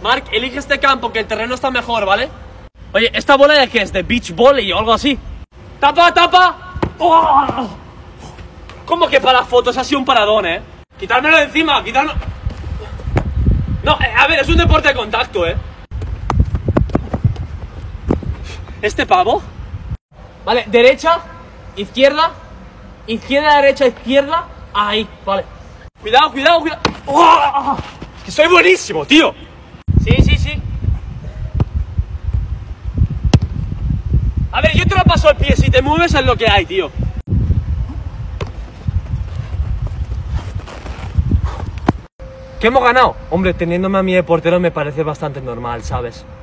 Marc, elige este campo, que el terreno está mejor, ¿vale? Oye, ¿esta bola de qué es? ¿De beach volley o algo así? ¡Tapa, tapa! ¡Oh! ¿Cómo que para fotos? Ha sido un paradón, ¿eh? Quitármelo de encima, quitármelo... No, a ver, es un deporte de contacto, ¿eh? ¿Este pavo? Vale, derecha, izquierda, izquierda, derecha, izquierda. Ahí, vale. Cuidado, cuidado, cuidado. ¡Oh! Es que soy buenísimo, tío. Sí, sí, sí. A ver, yo te lo paso al pie. Si te mueves es lo que hay, tío. ¿Qué hemos ganado? Hombre, teniéndome a mí de portero me parece bastante normal, ¿sabes?